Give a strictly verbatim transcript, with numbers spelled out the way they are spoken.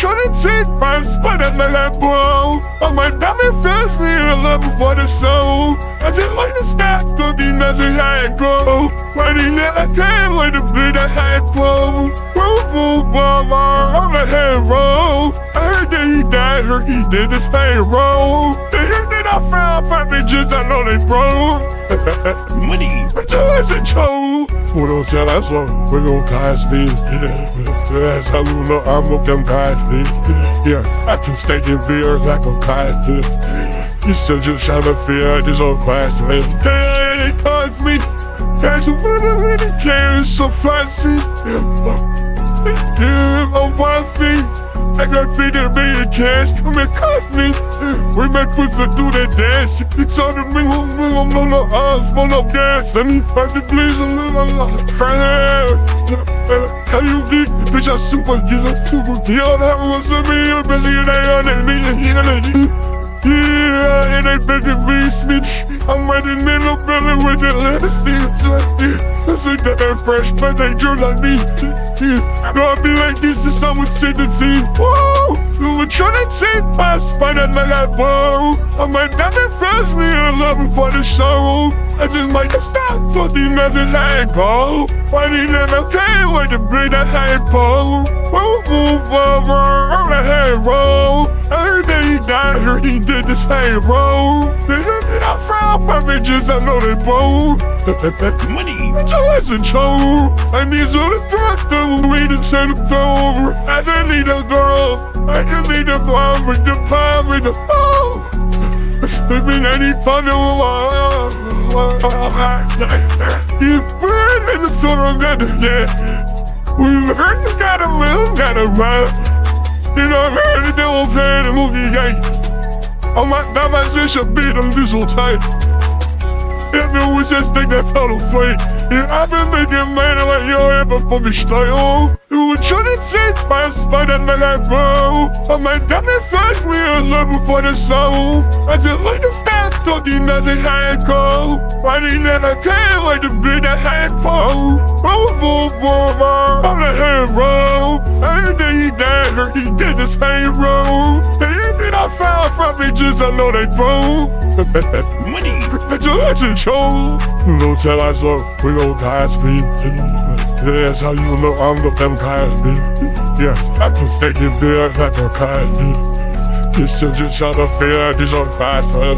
trying to take my spot at my life, bro. On my diamond feels me in love before the soul. I just like to stop, don't be nothing I ain't grow. Writing that I can't wait to be that high pro. Move, move, move, on the head roll. I heard that he died, heard he did the same role. They heard that I found five bitches, I know they broke. Money, but you listen, Joe. What don't tell us so, we gon' cast me. That's how you know I'm up them cast me. Yeah, I can stake in beers like a cast me. You still just trying to fear this old class me. Hey, they touch me. That's what I really care, it's so flashy. Yeah, I'm wifey. I got fifty million cash, come and cut me. We make pussy do that dance. It's on the me, I'm on the eyes, on the gas. Let me find the please a little friend. How you be? Bitch, I super, get a super. Yo, that was a me, you're busy, they on that me, yeah, it ain't begging me, bitch. I'm waiting in the belly with the last things. I say that I'm fresh, but they drew like me. No, I be like this since I was sixteen. Whoa, you were trying to take my spine at my life, whoa. I might not be fresh, me in love before the show. I just might have stopped, thought the nothing like go. Why didn't I can't wait to bring that high pole? Whoa, whoa, whoa, whoa, on the head roll. I heard that he died, I heard he did the same role. They heard that I found my bitches, I know they bold. Money, but you listen, Joe. I need you to trust them, we to turn the door. I just need a girl, I just need a bomb with the palm with the oh. Sleeping any fun of my you burn in the sun, I'm gonna get. We heard you gotta live, gotta run. You know, I heard it, they won't play the movie game. Oh my, that my shit should be the little tight. If it was just think that fell away. Yeah, I've been making money like you ever for me style. You were trying to take my spot at my life, bro. I might diamond flash me in love before the soul. I just like to stop talking nothing high and cold. Why didn't I can't wait to be that high pole? Roll, roll, roll, roll, on the head roll. I heard that he died, heard he did the same role. They heard that I found from bitches, I know they broke. Money, but you listen, Joe. Don't tell us so, we gon' cast me. That's how you know I'm the them cast me. Yeah, I can stake in beers like a cast me. This still just trying to fear this on fast food.